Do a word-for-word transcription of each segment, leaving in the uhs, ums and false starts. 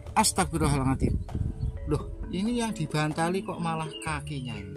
Astagfirullahaladzim. Loh, ini yang dibantali kok malah kakinya ini.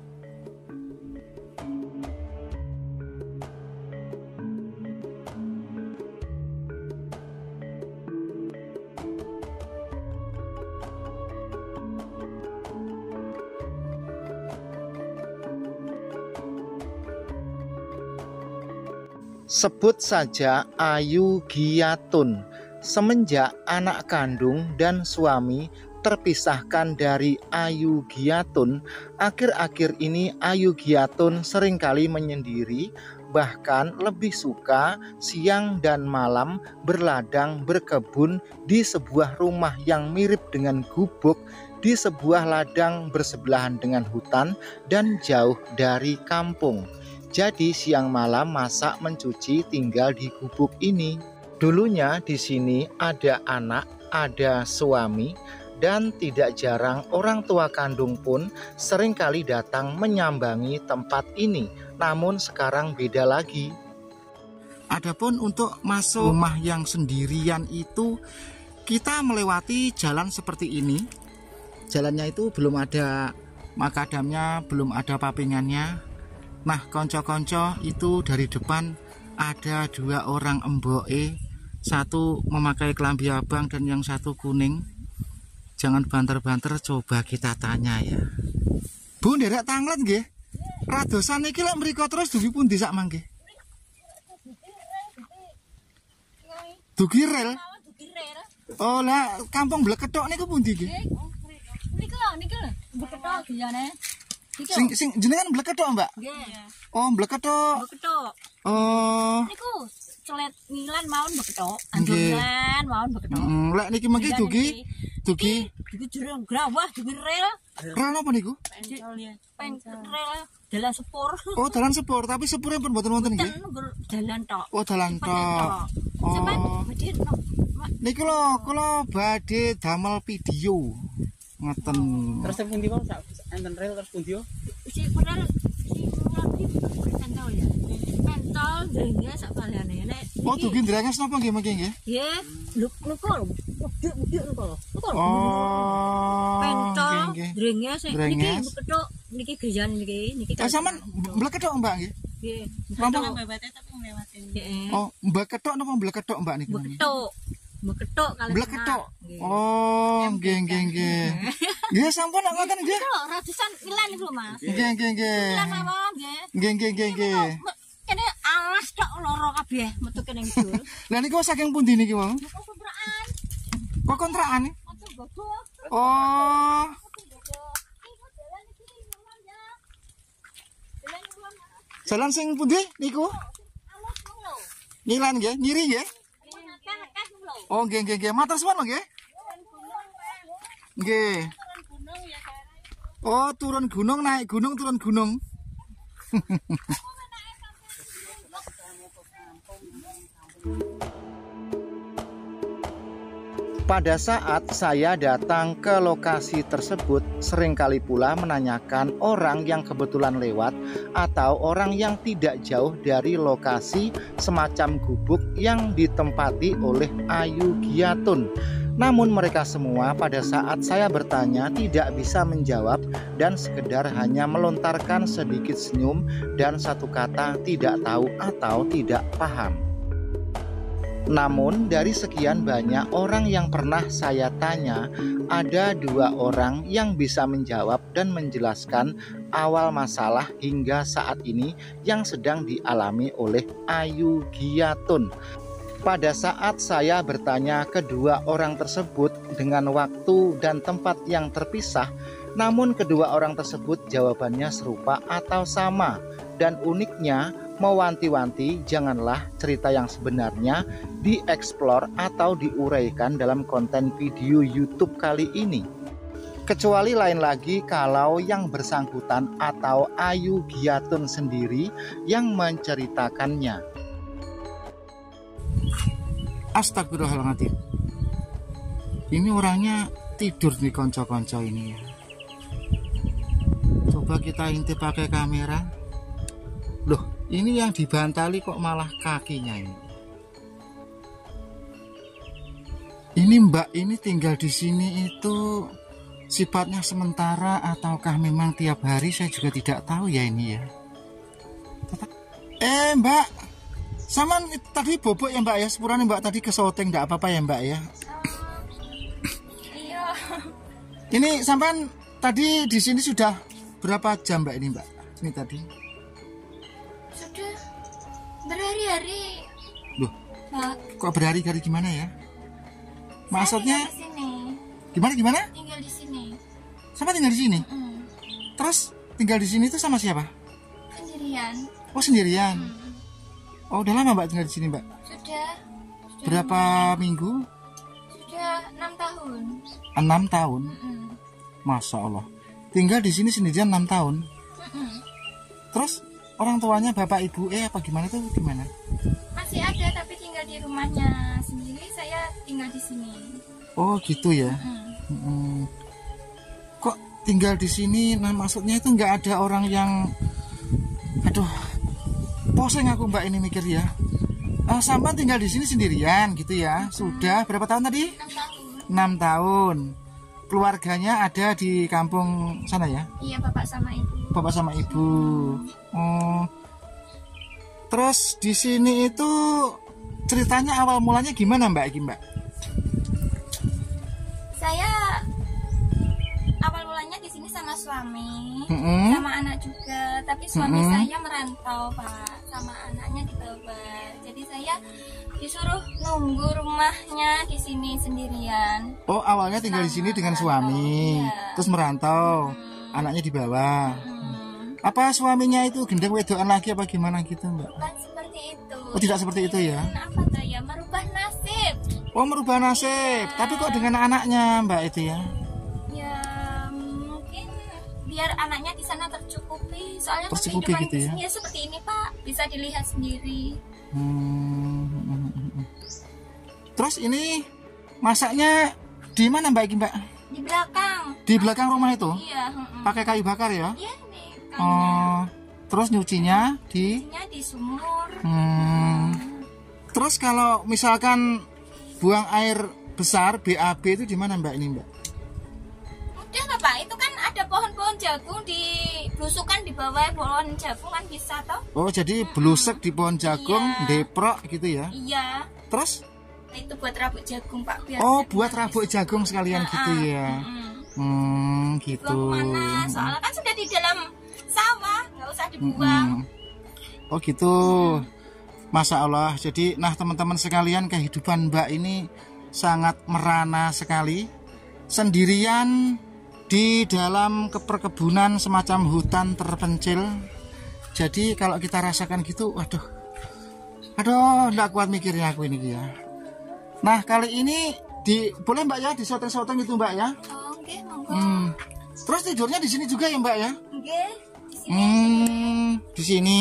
Sebut saja Ayu Giyatun. Semenjak anak kandung dan suami terpisahkan dari Ayu Giyatun, akhir-akhir ini Ayu Giyatun seringkali menyendiri, bahkan lebih suka siang dan malam berladang berkebun di sebuah rumah yang mirip dengan gubuk di sebuah ladang bersebelahan dengan hutan dan jauh dari kampung. Jadi siang malam masak mencuci tinggal di gubuk ini. Dulunya di sini ada anak, ada suami, dan tidak jarang orang tua kandung pun seringkali datang menyambangi tempat ini. Namun sekarang beda lagi. Adapun untuk masuk rumah yang sendirian itu, kita melewati jalan seperti ini. Jalannya itu belum ada makadamnya, belum ada papingannya. Nah, konco-konco itu dari depan ada dua orang emboe, satu memakai kelambi abang dan yang satu kuning. Jangan banter-banter, coba kita tanya ya. Bu, nderek tanglet nggih? Radosan iki lek mriko terus dugi pundi sak mangke? Dugi rel. Oh, lah kampung Blekethok niku pundi nggih? Niku lho, niku lho. Blekethok giyane. Sing sing jenengan Blekethok, Mbak? Nggih. Oh, Blekethok. Blekethok. Oh. Niku celet ngilan mawon Blekethok. Andur ngilan mawon Blekethok. Heeh, lek niki mengki dugi. Dugi. Dugi jero grawah, dugi rel. Rel apa niku? Pentol rel. Dalan sepur. Oh, dalan sepur, tapi sepurnya pun mboten wonten nggih. Dalan tok. Oh, dalan tok. Oh. Niki lho, kula badhe damel video. Ngoten. Terus pundi wae sak enten rel terus pundi yo? Si rel si ngerti pentol ya. Pentol denge sak balane nek. Oh, dugi ndrenges napa nggih mengki nggih? Nggih, lho niku lho. Wedhuk-wedhuk niku lho. Oh. Pentol nggih, nggih. denge sing niki Drenges. Blekethok niki gejan niki niki. Eh, sampean Blekethok, Mbak nggih? Nggih. Napa? Mbebete tapi nglewatin. Heeh. Oh, Blekethok napa Blekethok, Mbak niku? Blekethok. Blekethok kali. Blekethok. Oh, nggih nggih nggih. Nggih, sampun nek ngoten nggih. Itu ratusan ilan niku lho, Mas. Nggih nggih nggih. Ilan mawon nggih. Nggih nggih nggih nggih. Kene alas tok loro kabeh metu kene ngidul. Lah niku saking pundi niki wau? Niku kontrakan. Kok kontrakan? Ojo gogo. Oh. Jalan sing pundi niku? Ngilan nggih, nyiri nggih. Oh, nggih nggih nggih. Matur suwun nggih. Nggih. Oh, turun gunung, naik gunung, turun gunung. Pada saat saya datang ke lokasi tersebut, seringkali pula menanyakan orang yang kebetulan lewat atau orang yang tidak jauh dari lokasi semacam gubuk yang ditempati oleh Ayu Giyatun. Namun mereka semua pada saat saya bertanya tidak bisa menjawab dan sekedar hanya melontarkan sedikit senyum dan satu kata tidak tahu atau tidak paham. Namun dari sekian banyak orang yang pernah saya tanya, ada dua orang yang bisa menjawab dan menjelaskan awal masalah hingga saat ini yang sedang dialami oleh Ayu Giyatun. Pada saat saya bertanya kedua orang tersebut dengan waktu dan tempat yang terpisah, namun kedua orang tersebut jawabannya serupa atau sama. Dan uniknya, mewanti-wanti janganlah cerita yang sebenarnya dieksplor atau diuraikan dalam konten video YouTube kali ini. Kecuali lain lagi kalau yang bersangkutan atau Ayu Giyatun sendiri yang menceritakannya. Astagfirullahaladzim. Ini orangnya tidur nih konco-konco ini ya. Coba kita intip pakai kamera. Loh, ini yang dibantali kok malah kakinya ini. Ini Mbak ini tinggal di sini itu sifatnya sementara ataukah memang tiap hari, saya juga tidak tahu ya ini ya. Eh Mbak, sama tadi bobok ya Mbak ya, sepurane Mbak tadi ke Soteng, enggak apa-apa ya Mbak ya? Iya. Ini sampean tadi di sini sudah berapa jam Mbak ini Mbak? Ini tadi. Sudah berhari-hari. Loh, Mbak, kok berhari-hari gimana ya? Maksudnya saya tinggal di sini. gimana gimana? Tinggal di sini. Sama tinggal di sini? Mm. Terus tinggal di sini itu sama siapa? Sendirian. Oh sendirian. Mm. Oh udah lama Mbak tinggal di sini Mbak? Sudah. Sudah Berapa minggu? Sudah enam tahun. Enam tahun. Mm-mm. Masya Allah. Tinggal di sini sendirian enam tahun. Mm-mm. Terus orang tuanya bapak ibu eh apa gimana tuh gimana? Masih ada tapi tinggal di rumahnya sendiri. Saya tinggal di sini. Oh gitu ya. Mm. Mm-mm. Kok tinggal di sini? Nah maksudnya itu nggak ada orang yang, aduh, pusing aku Mbak ini mikir ya. Uh, Sampan tinggal di sini sendirian gitu ya. Sudah berapa tahun tadi? enam tahun. enam tahun. Keluarganya ada di kampung sana ya? Iya, bapak sama ibu. Bapak sama ibu. Oh. Terus di sini itu ceritanya awal mulanya gimana Mbak Iki Mbak? Saya awal mulanya di sini sama suami, Mm-mm. sama anak juga. Tapi suami Mm-mm. saya merantau, Pak, sama anaknya di bawah. Jadi saya disuruh nunggu rumahnya di sini sendirian. Oh awalnya tinggal di sini dengan suami, Iya. terus merantau, Hmm. anaknya di bawah. Hmm. Apa suaminya itu gendeng wedoan lagi apa gimana gitu Mbak? Bukan seperti itu. Oh tidak seperti itu ya? Apa tuh ya, merubah nasib. Oh merubah nasib, Iya. tapi kok dengan anaknya Mbak itu ya? Ya mungkin biar anaknya di sana tercukupi. Soalnya kan Tercukupi kehidupan gitu di ya? sini ya seperti ini, Pak. Bisa dilihat sendiri. Hmm. Terus ini masaknya di mana Mbak Iki Mbak? Di belakang. Di belakang rumah itu? Iya, heeh. Pakai kayu bakar ya? Iya nih, kayaknya. Oh, terus nyucinya di Isinya di sumur. hmm. Terus kalau misalkan buang air besar B A B itu di mana Mbak ini Mbak? Udah lah, Pak, itu kan ada pohon-pohon jagung di belusukan di bawah pohon jagung kan bisa toh? Oh, jadi belusek di pohon jagung, Iya. deprok gitu ya. Iya. Terus Itu buat rabuk jagung, Pak, biar oh, jadi buat manis. rabuk jagung sekalian Nah, gitu ah, ya. mm-mm. Hmm, Buang gitu. kemana? Soalnya kan sudah di dalam sawah, nggak usah dibuang. Mm-mm. Oh, gitu. Masya Allah. Jadi, nah teman-teman sekalian, kehidupan Mbak ini sangat merana sekali. Sendirian di dalam keperkebunan semacam hutan terpencil. Jadi kalau kita rasakan gitu, waduh, aduh, nggak kuat mikirnya aku ini ya. Nah kali ini di boleh Mbak ya disoteng-soteng gitu Mbak ya. Oh, oke, monggo. Hmm. Terus tidurnya di sini juga ya Mbak ya? Oke, di sini. Hmm, di sini.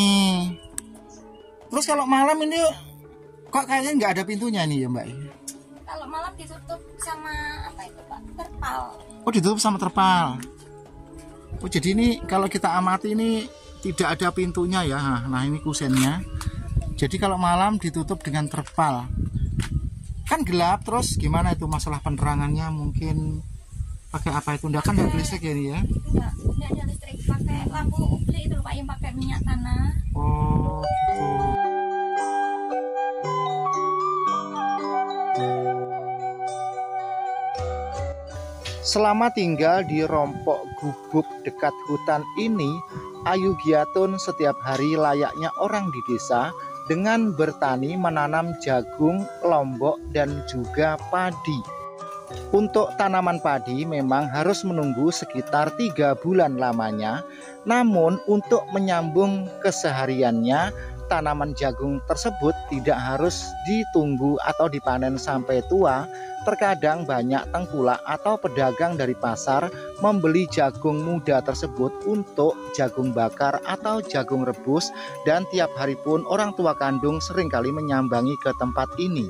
Terus kalau malam ini kok kayaknya nggak ada pintunya nih ya Mbak? Kalau malam ditutup sama apa itu, Pak? Terpal. Oh ditutup sama terpal. Oh jadi ini kalau kita amati ini tidak ada pintunya ya. Nah ini kusennya. Jadi kalau malam ditutup dengan terpal. Kan gelap, terus gimana itu masalah penerangannya, mungkin pakai apa itu? Enggak kan ada listrik ya ini ya? Enggak, enggak ada listrik, pakai lampu ubli itu, Pak, yang pakai minyak tanah. Oh gitu. Selama tinggal di rompok gubuk dekat hutan ini, Ayu Giatun setiap hari layaknya orang di desa dengan bertani menanam jagung, lombok, dan juga padi. Untuk tanaman padi memang harus menunggu sekitar tiga bulan lamanya, namun untuk menyambung kesehariannya, tanaman jagung tersebut tidak harus ditunggu atau dipanen sampai tua. Terkadang banyak tengkulak atau pedagang dari pasar membeli jagung muda tersebut untuk jagung bakar atau jagung rebus, dan tiap hari pun orang tua kandung seringkali menyambangi ke tempat ini.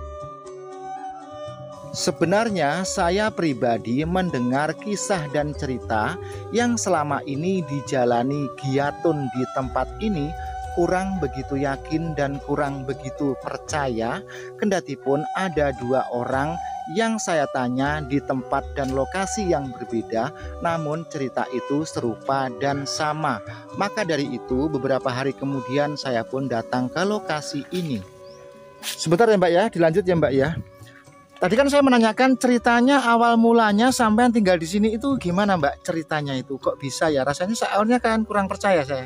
Sebenarnya saya pribadi mendengar kisah dan cerita yang selama ini dijalani Giatun di tempat ini kurang begitu yakin dan kurang begitu percaya, kendati pun ada dua orang yang saya tanya di tempat dan lokasi yang berbeda, namun cerita itu serupa dan sama. Maka dari itu beberapa hari kemudian saya pun datang ke lokasi ini. Sebentar ya Mbak ya, dilanjut ya Mbak ya. Tadi kan saya menanyakan ceritanya awal mulanya sampean tinggal di sini itu gimana Mbak ceritanya itu? Kok bisa ya? Rasanya soalnya kan kurang percaya saya.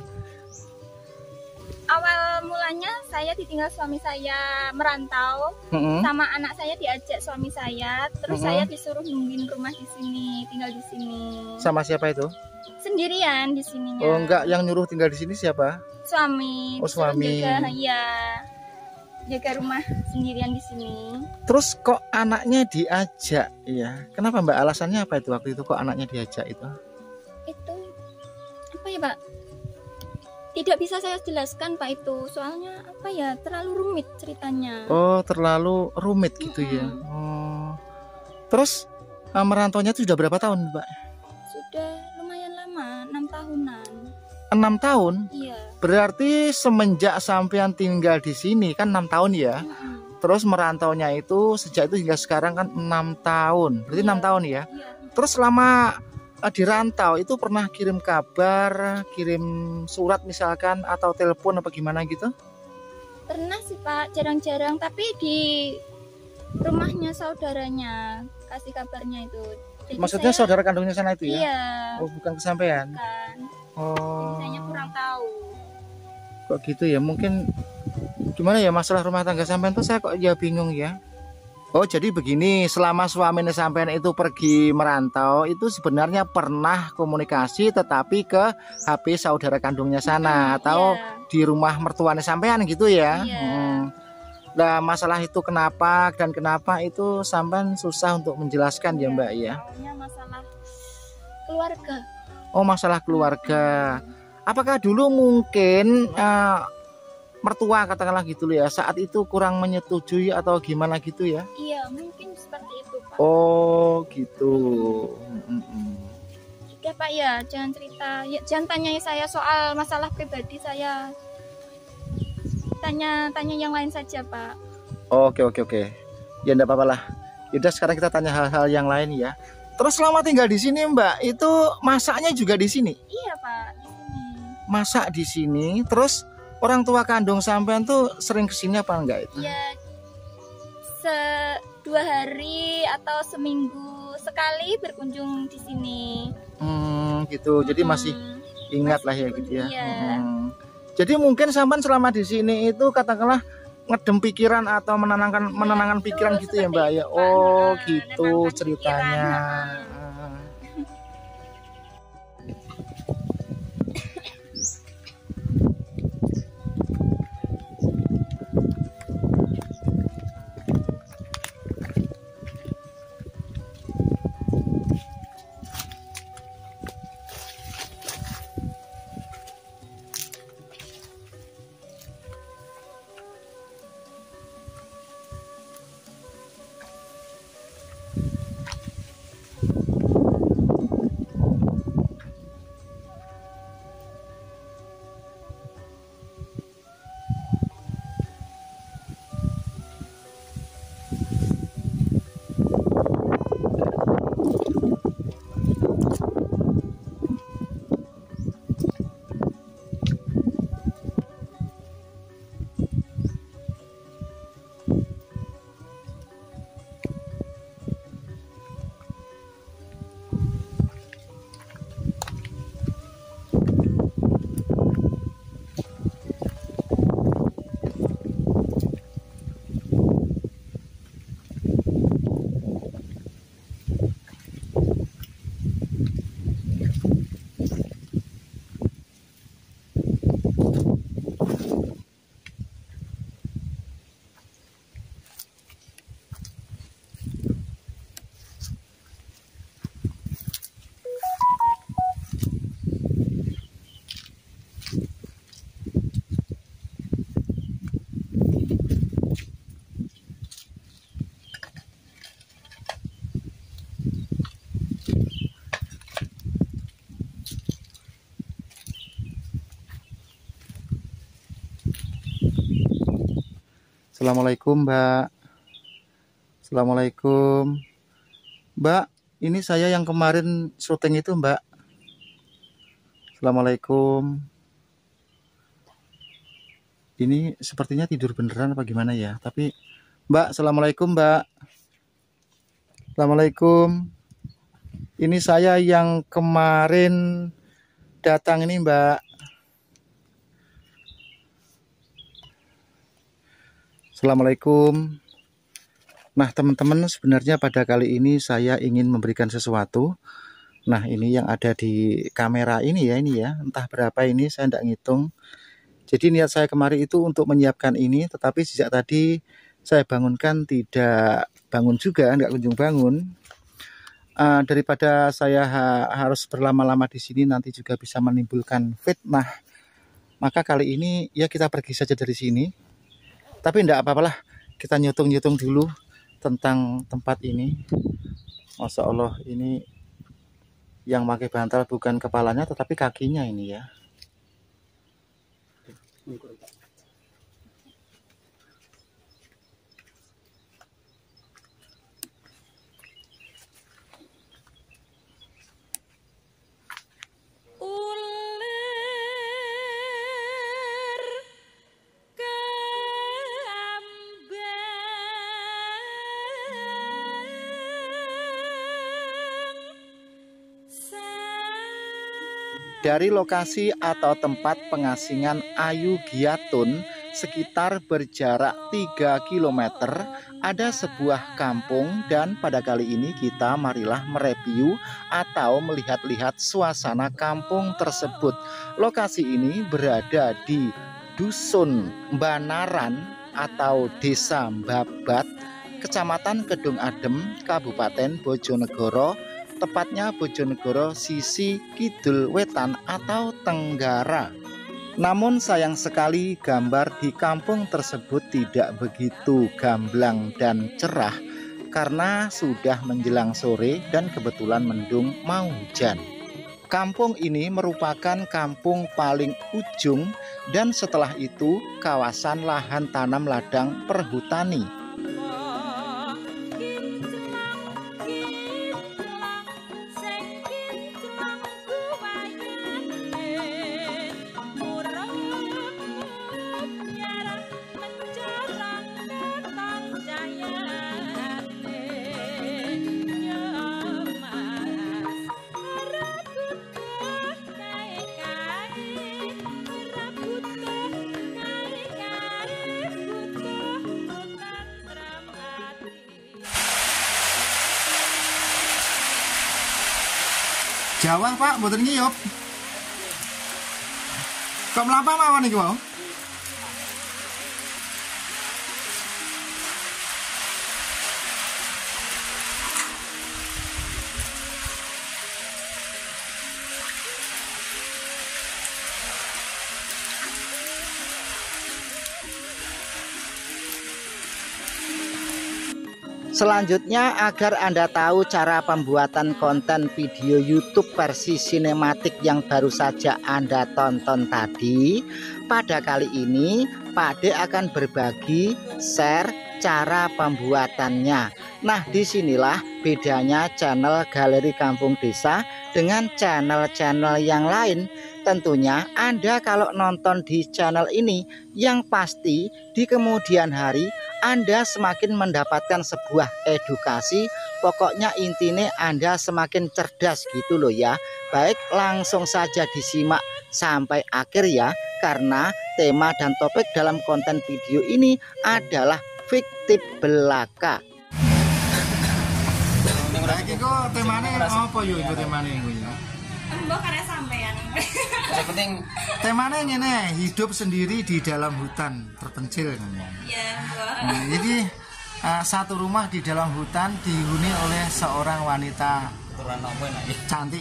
Awal mulanya saya ditinggal suami saya merantau, Mm-hmm. sama anak saya diajak suami saya, terus Mm-hmm. saya disuruh nungguin rumah di sini, tinggal di sini. Sama siapa itu? Sendirian di sininya. Oh enggak, yang nyuruh tinggal di sini siapa? Suami. Oh, disuruh suami. Jaga, iya. Jaga rumah sendirian di sini. Terus kok anaknya diajak ya? Kenapa Mbak? Alasannya apa itu waktu itu kok anaknya diajak itu? Itu apa ya Pak? Tidak bisa saya jelaskan Pak itu, soalnya apa ya, terlalu rumit ceritanya. Oh terlalu rumit gitu ya. Mm-mm. Oh. Terus eh, merantaunya itu sudah berapa tahun Mbak? Sudah lumayan lama, enam tahunan. Enam tahun? Iya. Berarti semenjak sampean tinggal di sini kan enam tahun ya. Mm-mm. Terus merantaunya itu sejak itu hingga sekarang kan enam tahun. Berarti Iya. enam tahun ya. Iya. Terus selama eh, di rantau itu pernah kirim kabar, kirim surat misalkan atau telepon apa gimana gitu? Pernah sih Pak, jarang-jarang, tapi di rumahnya saudaranya kasih kabarnya itu. Jadi Maksudnya saya- saudara kandungnya sana itu ya? Iya. Oh bukan kesampean. Kan. Oh. Jadi saya kurang tahu. Kok gitu ya? Mungkin gimana ya masalah rumah tangga sampean tuh saya kok ya bingung ya. Oh jadi begini, selama suaminya sampean itu pergi merantau itu sebenarnya pernah komunikasi tetapi ke H P saudara kandungnya sana Hmm, atau iya. di rumah mertuanya sampean gitu ya. Iya. Hmm. Nah masalah itu kenapa dan kenapa itu sampean susah untuk menjelaskan ya Mbak ya. Maunya masalah keluarga. Oh masalah keluarga. Apakah dulu mungkin eh, mertua katakanlah gitu ya saat itu kurang menyetujui atau gimana gitu ya? Iya, mungkin seperti itu Pak. Oh gitu. Mm-mm. Sudah Pak ya, jangan cerita, ya, jangan tanyai saya soal masalah pribadi saya. Tanya-tanya yang lain saja Pak. Oke oke oke. Ya enggak apa-apa lah. Yaudah sekarang kita tanya hal-hal yang lain ya. Terus selama tinggal di sini Mbak, itu masaknya juga di sini? Iya Pak, di sini. Masak di sini. Terus orang tua kandung sampean tuh sering kesini apa enggak itu? Ya, se dua hari atau seminggu sekali berkunjung di sini. Hmm, gitu. Jadi masih Hmm, ingat lah ya masih gitu ya. iya. Hmm. Jadi mungkin sampean selama di sini itu katakanlah ngedem pikiran atau menenangkan menenangkan betul, pikiran gitu ya seperti Mbak itu, ya. Pak. Oh Nah, gitu menenangkan ceritanya. pikiran, Assalamualaikum Mbak. Assalamualaikum. Mbak, ini saya yang kemarin syuting itu, Mbak. Assalamualaikum. Ini sepertinya tidur beneran apa gimana ya? Tapi Mbak, assalamualaikum Mbak. Assalamualaikum. Ini saya yang kemarin datang ini Mbak. Assalamualaikum. Nah teman-teman, sebenarnya pada kali ini saya ingin memberikan sesuatu. Nah ini yang ada di kamera ini ya, ini ya, entah berapa ini saya tidak ngitung. Jadi niat saya kemarin itu untuk menyiapkan ini, tetapi sejak tadi saya bangunkan tidak bangun juga, nggak kunjung bangun. Uh, daripada saya ha harus berlama-lama di sini nanti juga bisa menimbulkan fitnah. Maka kali ini ya kita pergi saja dari sini. Tapi enggak apa-apalah, kita nyitung-nyitung dulu tentang tempat ini. Masya Allah, ini yang pakai bantal bukan kepalanya tetapi kakinya ini ya. Dari lokasi atau tempat pengasingan Ayu Giatun sekitar berjarak tiga kilometer ada sebuah kampung, dan pada kali ini kita marilah mereview atau melihat-lihat suasana kampung tersebut. Lokasi ini berada di Dusun Banaran atau Desa Babat, Kecamatan Kedung Adem, Kabupaten Bojonegoro. Tepatnya Bojonegoro sisi Kidul Wetan atau Tenggara. Namun sayang sekali gambar di kampung tersebut tidak begitu gamblang dan cerah karena sudah menjelang sore dan kebetulan mendung mau hujan. Kampung ini merupakan kampung paling ujung dan setelah itu kawasan lahan tanam ladang perhutani. Jawa Pak, mboten ngiyup. Kok mlampah mawon iki wae? Selanjutnya, agar Anda tahu cara pembuatan konten video YouTube versi sinematik yang baru saja Anda tonton tadi, pada kali ini Pak D akan berbagi share cara pembuatannya. Nah, disinilah bedanya channel Galeri Kampung Desa dengan channel-channel yang lain. Tentunya Anda kalau nonton di channel ini, yang pasti di kemudian hari Anda semakin mendapatkan sebuah edukasi. Pokoknya intinya Anda semakin cerdas gitu loh ya. Baik, langsung saja disimak sampai akhir ya, karena tema dan topik dalam konten video ini adalah fiktif belaka. Lagi kok temane apa yo iku temane iku ya? Mbok karena sampean. Yang penting temanya ngene, hidup sendiri di dalam hutan terpencil kan. Iya, Mbok. Nah, jadi uh, satu rumah di dalam hutan dihuni oleh seorang wanita keturunan apa nek? Cantik.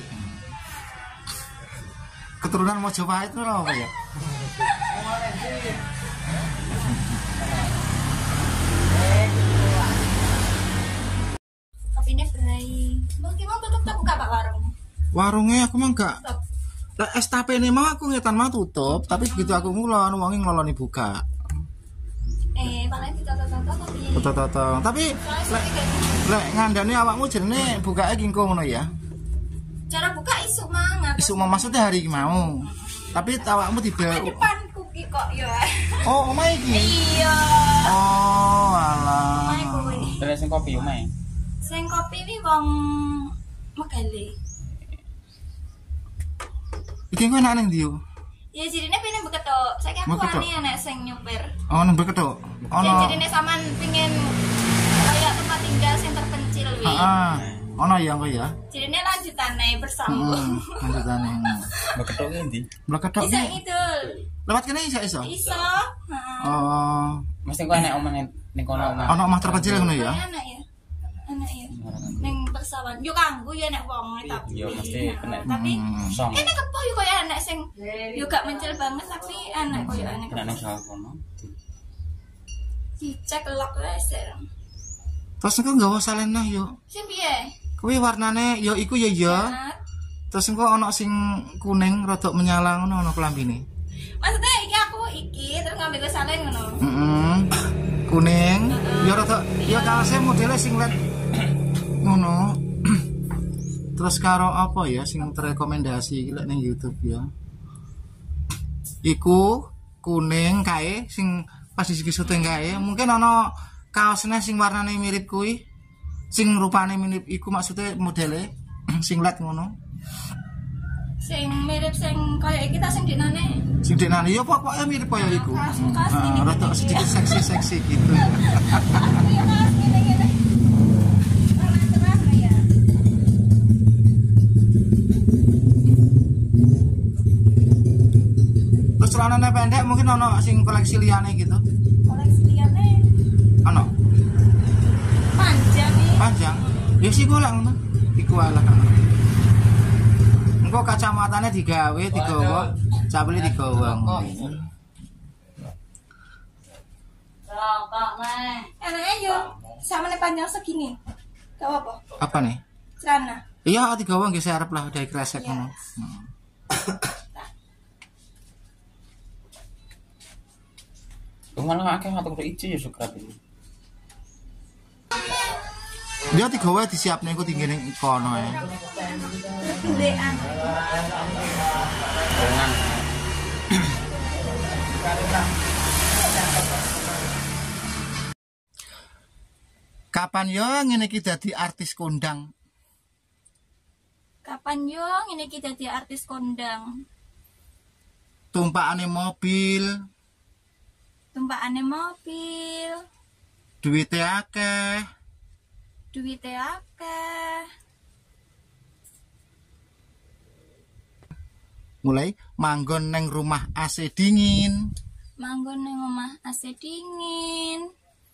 Keturunan Mojopahit itu apa ya? Kopine berai. Mungkin mau tutup tak buka Pak warung. Warungnya aku mah enggak. Lah es tape ini mah aku ngetan mah tutup, tapi begitu aku ngulon wonge ngeloloni buka. Eh, paling ditoto-toto tapi. Toto-toto. Tapi lek lek ngandani awakmu jenenge bukake kingko ngono ya. Cara buka isuk mang. Isuk mau maksudnya hari iki mau. Tapi awakmu tiba Depanku ki kok ya. Oh, omah iki. Iya. Oh, alah. Omahe kuwi. Terus sing kopi omae. Sing kopi iki wong Megale. Iki kok enak ning ndi yo? Ya jirine pengen beketok. Saiki aku Beketok? ani enek sing nyupir. Oh, nang beketok. Ya Ono. jirine sampean pengen kayak tempat tinggal sing terpencil wi. Heeh. Ono ya engko ya. Jirine lanjutane bersambung. Hmm, lanjutane. Beketok ki ndi? Beketok Bisa iki. ngidul. Lewat kene iso iso. Iso. Heeh. Oh, Mesti kok enek omah ning ning kono omah. ono omah terpencil ngono ya. Anak ya. Anak ya. Ning persawan. Yo kanggo ya nek wong tapi. Iya, mesti kena. Tapi Hmm. Song. ini kepo yo koyo anak sing yo gak mencil banget tapi anak koyo anak Nek kepo. nang sawah kono. Dicek lock wae ser. Terus engko nggawa salena yo. Sing piye? Kuwi warnane yo iku ya ya. Terus engko ono sing kuning rada menyala ngono ono klambine. Maksudnya iki aku iki terus ngambil ke salen ngono. Heeh. Kuning. Ya rada ya kaose modele singlet ngono. Terus karo apa ya sing terekomendasi iki lek ning YouTube ya. Iku kuning kae sing pas di syuting kae, mungkin ana kaosnya sing warnane mirip kuwi. Sing rupane mirip iku maksudnya modele singlet ngono. Sing mirip sing kaya iki ta sing dinane. Sing deknane ya pokoke mirip kaya iku. Kaos-kaos Heeh, ini. rada sedikit seksi-seksi gitu. Aku ya kaos ngene-ngene. Warna cerah lah ya. Terus celanane pendek mungkin ana sing koleksi liyane gitu. Koleksi liyane Ana panjang nih. panjang. Ya sih golek ngono. Iku alah. Engko kacamatane digawe, digawa, cabule digawa ngono. Enaknya yo sama nih panjang segini. Gak apa-apa. Apa nih? Celana. Iya, digawa nggih serep lah dari kresek Iya. ngono. Hmm. Kemana akeh atau kudu ijo ya sukrap iki. Dia digawa disiapne engko tinggi ning kono ya. Dean. Dengan Kapan yo ngene iki dadi artis kondang? Kapan yo ngene iki dadi artis kondang? Tumpakane mobil, Tumpakane mobil, duwite akeh. duwite akeh. Mulai manggon neng rumah A C dingin. Manggon ning omah A C dingin.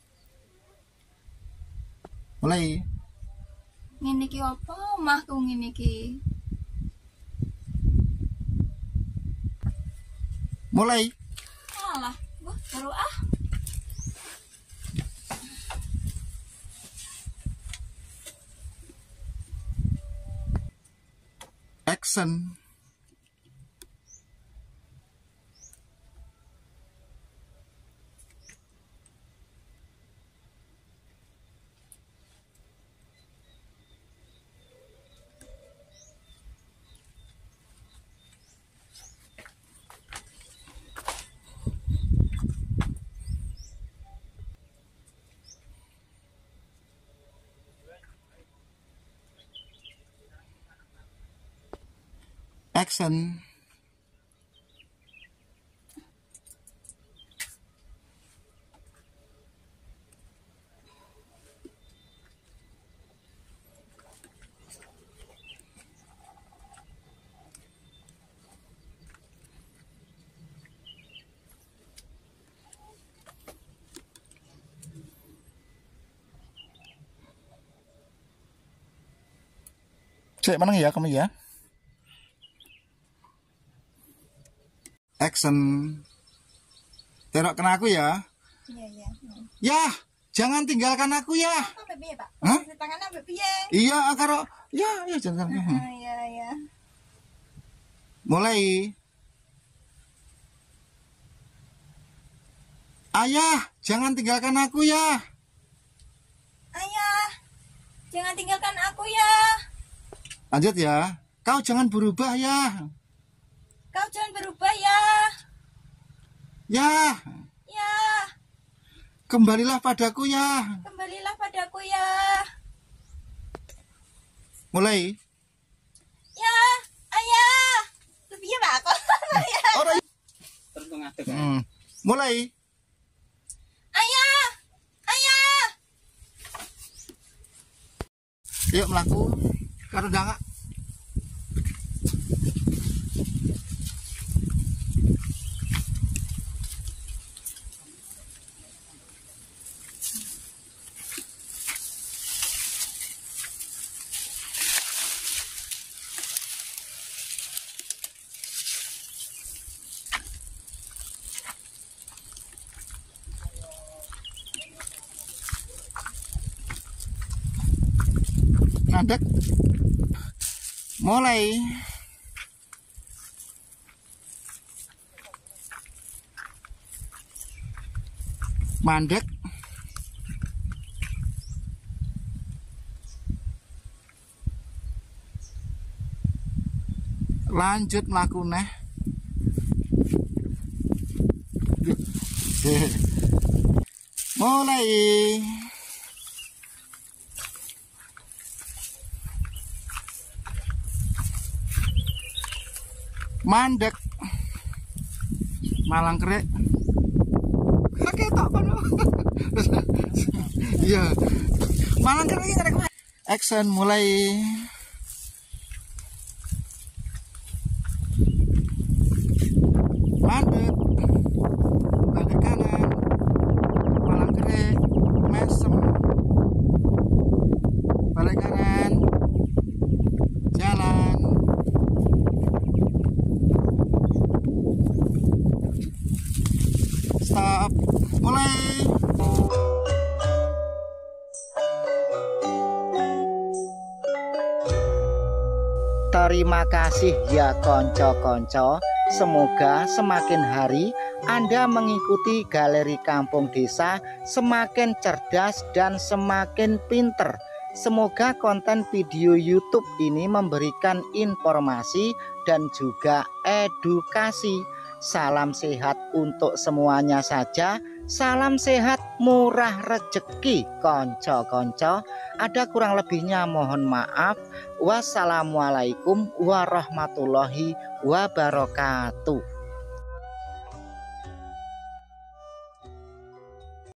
Mulai Ngene iki apa omahku ngene iki? mulai Alah, wah baru ah. action. Action. Cek mana ya kamu ya? Action. Terok kena aku ya. Iya, iya. Ya, jangan tinggalkan aku ya. Sampai piye, Pak? Hah? Tangannya sampai piye? Iya, karo ya, ya jangan. Ah, iya, iya. Mulai. Ayah, jangan tinggalkan aku ya. Ayah, jangan tinggalkan aku ya. Lanjut ya. Kau jangan berubah ya. Kau jangan berubah ya. Ya, Ya, kembalilah padaku ya. kembalilah padaku ya. Mulai. Ya, ayah. Lebih ya Pak aku. Ora. Terus ngadeg kan. Hmm. Mulai. Ayah, ayah. Yuk melaku. Karo dangak. Ngadeg. Mulai. Mandek. Lanjut mlaku neh. Mulai. Mandek. Malang kerek. Kakek tak kono. Iya. Malang kerek iki kerek. Action mulai. Mandek. Balik kanan. Malang kerek. Mesem. Balik kanan. Jalan. Stop. Mulai. Terima kasih ya konco-konco. Semoga semakin hari Anda mengikuti galeri kampung desa semakin cerdas dan semakin pinter. Semoga konten video YouTube ini memberikan informasi dan juga edukasi. Salam sehat untuk semuanya saja. Salam sehat murah rezeki konco-konco. Ada kurang lebihnya mohon maaf. Wassalamualaikum warahmatullahi wabarakatuh.